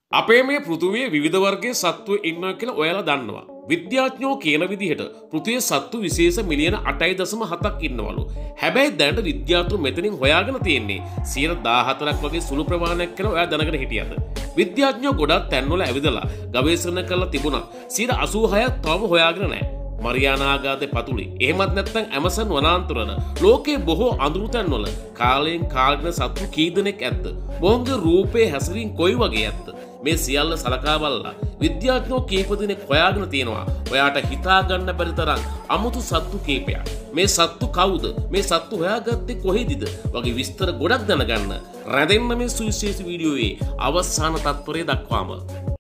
අපේ මේ පෘථුවියේ විවිධ වර්ගයේ සත්තු ඉන්නවා කියලා ඔයාලා දන්නවා. විද්‍යාඥයෝ කියන විදිහට පෘථුවියේ සත්තු විශේෂ මිලියන 8.7ක් ඉන්නවලු. හැබැයි දැනට විද්‍යාඥයෝ මෙතනින් හොයාගෙන තියෙන්නේ 114ක් වගේ සුළු ප්‍රමාණයක් කියලා ඔයා දැනගෙන හිටියද? විද්‍යාඥයෝ ගොඩක් තැන්වල ඇවිදලා ගවේෂණ කරලා තිබුණා. 86ක් තවම හොයාගෙන නැහැ. මරියානාගාතේ පතුලේ එහෙමත් නැත්නම් ඇමසන් වනාන්තරවල ලෝකයේ බොහෝ අඳුරු තැන්වල කාලයෙන් කාලෙට සත්තු කී දෙනෙක් ඇද්ද? මොවුන්ගේ රූපේ හැසිරීම කොයි වගේ ඇද්ද? මේ සියල්ල සලකා බලලා විද්‍යාඥයෝ කීප දෙනෙක් හොයාගෙන තියෙනවා. ඔයාට හිතා ගන්න බැරි තරම් අමුතු සත්තු කීපයක්. මේ සත්තු කවුද? මේ සත්තු හොයාගත්තේ කොහෙදද? වගේ විස්තර ගොඩක් දැනගන්න රැඳෙන්න මේ සුවිශේෂ වීඩියෝවේ අවසාන තත්පරය දක්වාම.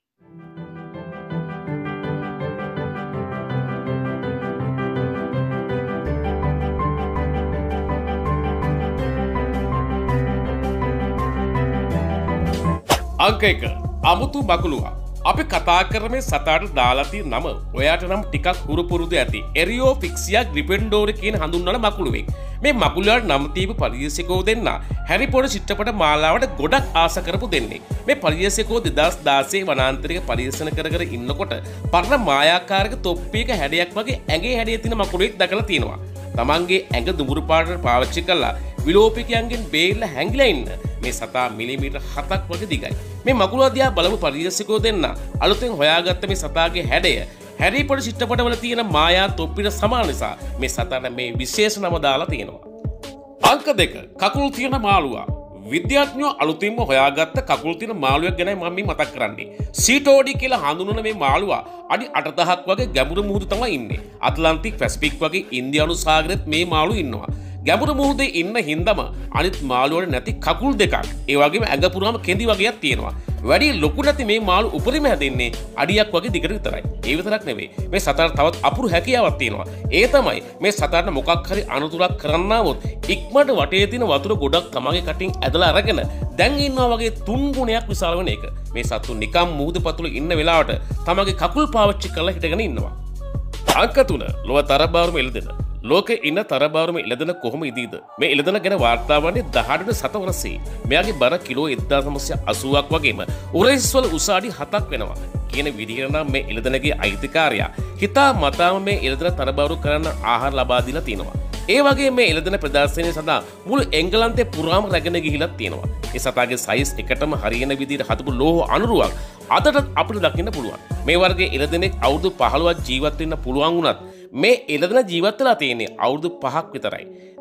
අංක 1 අමුතු මකුලුවා. අපි කතා කරන මේ සතාට දාලා තියෙන නම ඔයාට නම් ටිකක් හුරු පුරුදු ඇති. එරියෝෆික්සියා ග්‍රිෆින්ඩෝර කියන හඳුන්වන මකුලුවෙක්. මේ මකුලුවාට නම් දීපු පරිශීලකයෝ දෙන්න හැරි පොටර් චිත්‍රපට මාලාවට ගොඩක් ආස කරපු දෙන්නේ. මේ පරිශීලකයෝ 2016 වනාන්තරයේ පරිශන කර ඉන්නකොට පරණ මායාකාරක තොප්පියක හැඩයක් වගේ ඇඟේ හැඩය තියෙන මකුලුවෙක් දැකලා තියෙනවා. තමන්ගේ ඇඟ දුඹුරු පාටට පාවිච්චි කරලා විලෝපිකයන්ගෙන් බේරලා හැංගිලා ඉන්න මේ සතා මිලිමීටර් 7ක් වගේ දිගයි. මේ මකුලුවා දිහා බලමු පරිශීලකයෝ දෙන්න අලුතෙන් හොයාගත්ත මේ සතාගේ හැඩය හැරි පොටර් චිත්‍රපටවල තියෙන මායා තොප්පිට සමාන නිසා මේ සතාට මේ විශේෂ නම දාලා තියෙනවා. අංක 2 කකුල් තියෙන මාළුවා. විද්‍යාඥයෝ අලුතින්ම හොයාගත්ත කකුල් තියෙන මාළුවෙක් ගැනයි මම මේ මතක් කරන්නේ. සීටෝඩි කියලා හඳුන්වන මේ මාළුවා අඩි 8000ක් වගේ ගැඹුරු මුහුදු තමයි ඉන්නේ. ඇට්ලන්ටික් පැසිෆික් වගේ ඉන්දියානු සාගරෙත් මේ මාළු ඉන්නවා. ගැඹුරු මුහුදේ ඉන්න හින්දාම අනිත් මාළුවල නැති කකුල් දෙකක් ඒ වගේම ඇඟ පුරාම කෙඳි වගේක් තියෙනවා. වැඩි ලොකු නැති මේ මාළු උපරිම හැදෙන්නේ අඩියක් වගේ දිගට විතරයි. ඒ විතරක් නෙවෙයි. මේ සතාට තවත් අපුරු හැකියාවක් තියෙනවා. ඒ තමයි මේ සතාට මොකක් හරි අනතුරක් කරන්නවොත් ඉක්මනට වටේ තියෙන වතුර ගොඩක් තමගේ කටින් ඇදලා අරගෙන දැන් ඉන්නවා වගේ 3 ගුණයක් විශාල වෙන එක. මේ සත්තු නිකම් මුහුද පතුලේ ඉන්න වෙලාවට තමගේ කකුල් පාවිච්චි කරලා හිටගෙන ඉන්නවා. අංක 3 ලොව තරබාරුම එළදෙන. ලෝකේ ඉන්න තරබාරුම එළදෙන කොහොම ඉදීද? මේ එළදෙන ගැන වාර්තා වන්නේ 18 සතවරසේ. මෙයාගේ බර කිලෝ 1980ක් වගේම උරහිස්වල උස අඩි 7ක් වෙනවා. කියන විදිහට නම් මේ එළදෙනගේ අයිතිකාරයා හිතා මතාම මේ එළදෙන තරබාරු කරන්න ආහාර ලබා දීලා තියෙනවා. ඒ වගේ මේ එළදෙන ප්‍රදර්ශනය සඳහා මුළු එංගලන්තේ පුරාම රැගෙන ගිහිලා තියෙනවා. ඒ සතාගේ සයිස් එකටම හරියන විදිහට හදපු ලෝහ අනුරුවක් අදට අපිට දකින්න පුළුවන්. මේ වර්ගයේ එළදෙනෙක් අවුරුදු 15ක් ජීවත් වෙන්න පුළුවන් වුණත් මේ එළදෙන ජීවත් වෙලා තියෙන්නේ අවුරුදු 5ක් විතරයි.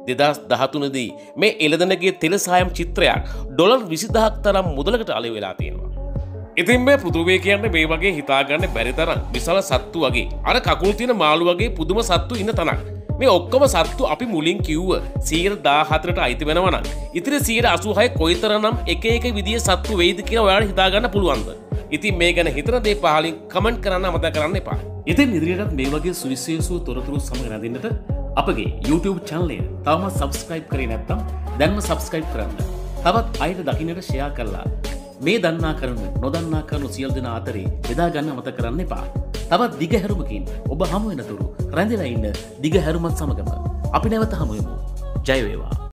2013 දී මේ එළදෙනගේ තෙලසායම් චිත්‍රයක් ඩොලර් 20000ක් තරම් මුදලකට අලෙවි වෙලා තියෙනවා. ඉතින් මේ පෘථුවිය කියන්නේ මේ වගේ හිතාගන්න බැරි තරම් විශාල සත්තු වගේ අර කකුල් තියෙන මාළු වගේ පුදුම සත්තු ඉන්න තනක්. මේ ඔක්කොම සත්තු අපි මුලින් කිව්ව 114ට අයිති වෙනවා නම් ඉතිරි 186 කොයිතරම්නම් එක එක විදිහේ සත්තු වෙයිද කියලා ඔයාලට හිතාගන්න පුළුවන්ද? ඉතින් මේ ගැන හිතන දේ පහලින් කමෙන්ට් කරන්න අමතක කරන්න එපා. ඉතින් ඉදිරියටත් මේ වගේ සුවිශේෂ තොරතුරු සමග රැඳෙන්නට අපගේ YouTube channel එක තවමත් subscribe කරේ නැත්නම් දැන්ම subscribe කරන්න. තවත් අයට දකින්නට share කරලා මේ දන්නා කරුණු නොදන්නා කරුණු සියලු දෙනා අතරේ බෙදා ගන්න අමතක කරන්න එපා. තවත් දිග හැරුමකින් ඔබ හමු වෙනතුරු රැඳිලා ඉන්න දිග හැරුමත් සමගම අපි නැවත හමු වෙමු. ජය වේවා.